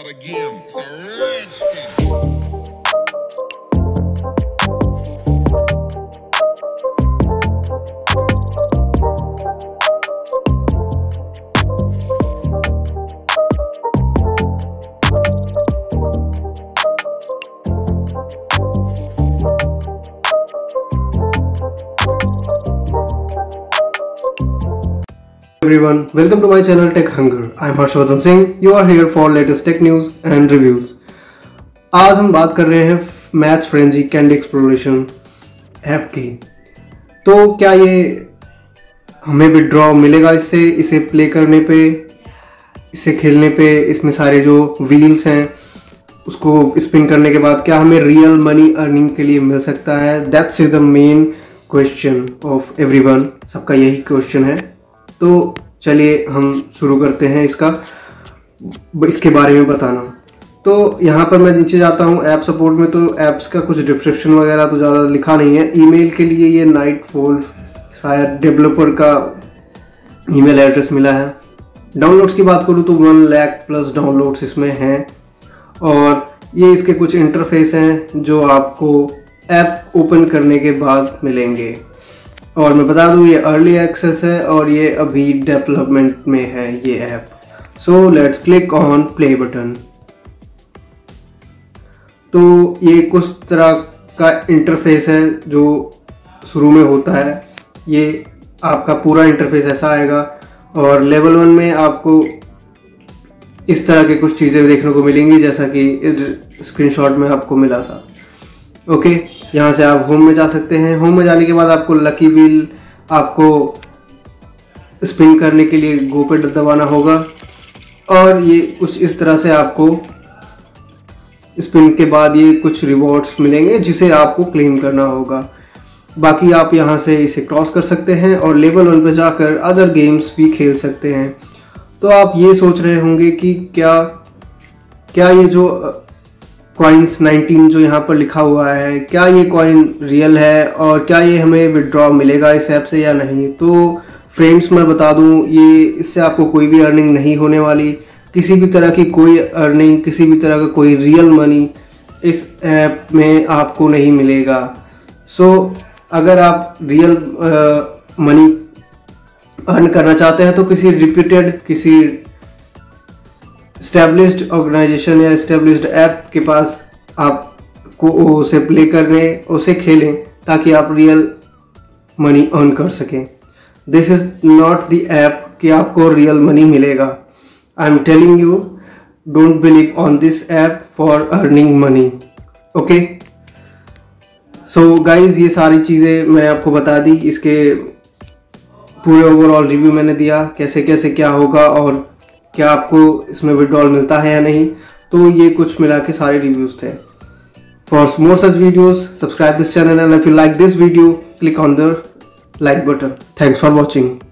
again. It's a rich thing. Everyone, welcome to my channel Tech Hunger. I am Harshvardhan Singh. You are here for latest tech news and reviews. आज हम बात कर रहे हैं match frenzy candy exploration app की। तो क्या ये हमें विड्रॉ मिलेगा इससे, इसे प्ले करने पे, इसे खेलने पे, इसमें सारे जो व्हील्स हैं उसको स्पिन करने के बाद क्या हमें रियल मनी अर्निंग के लिए मिल सकता है? That's is the main question of everyone. सबका यही क्वेश्चन है। तो चलिए हम शुरू करते हैं इसके बारे में बताना। तो यहाँ पर मैं नीचे जाता हूँ ऐप सपोर्ट में, तो ऐप्स का कुछ डिस्क्रिप्शन वगैरह तो ज़्यादा लिखा नहीं है। ईमेल के लिए ये नाइटफॉल शायद डेवलपर का ईमेल एड्रेस मिला है। डाउनलोड्स की बात करूँ तो 1 लाख प्लस डाउनलोड्स इसमें हैं। और ये इसके कुछ इंटरफेस हैं जो आपको ऐप ओपन करने के बाद मिलेंगे। और मैं बता दूं ये अर्ली एक्सेस है और ये अभी डेवलपमेंट में है ये app. So let's click on play button. तो ये कुछ तरह का इंटरफेस है जो शुरू में होता है। ये आपका पूरा इंटरफेस ऐसा आएगा और लेवल 1 में आपको इस तरह के कुछ चीज़ें देखने को मिलेंगी जैसा कि स्क्रीनशॉट में आपको मिला था। ओके, यहाँ से आप होम में जा सकते हैं। होम में जाने के बाद आपको लकी व्हील आपको स्पिन करने के लिए गो पे दबाना होगा और ये कुछ इस तरह से आपको स्पिन के बाद ये कुछ रिवॉर्ड्स मिलेंगे जिसे आपको क्लेम करना होगा। बाकी आप यहाँ से इसे क्रॉस कर सकते हैं और लेवल 1 पे जाकर अदर गेम्स भी खेल सकते हैं। तो आप ये सोच रहे होंगे कि क्या ये जो कॉइन्स 19 जो यहाँ पर लिखा हुआ है, क्या ये कॉइन रियल है और क्या ये हमें विड्रॉ मिलेगा इस ऐप से या नहीं? तो फ्रेंड्स मैं बता दूँ, ये इससे आपको कोई भी अर्निंग नहीं होने वाली। किसी भी तरह की कोई अर्निंग, किसी भी तरह का कोई रियल मनी इस ऐप में आपको नहीं मिलेगा। सो अगर आप रियल मनी अर्न करना चाहते हैं तो किसी रिप्यूटेड, किसी एस्टेब्लिश्ड ऑर्गेनाइजेशन या एस्टेब्लिश्ड ऐप के पास आपको उसे प्ले करने, उसे खेलें ताकि आप रियल मनी अर्न कर सकें। This is not the app कि आपको रियल मनी मिलेगा। I am telling you, don't believe on this app for earning money. Okay, so guys ये सारी चीज़ें मैंने आपको बता दी। इसके पूरे ओवरऑल रिव्यू मैंने दिया, कैसे कैसे क्या होगा और क्या आपको इसमें विड्रॉल मिलता है या नहीं। तो ये कुछ मिला के सारे रिव्यूज थे। For more such videos subscribe this channel and if you like this video click on the like button. Thanks for watching.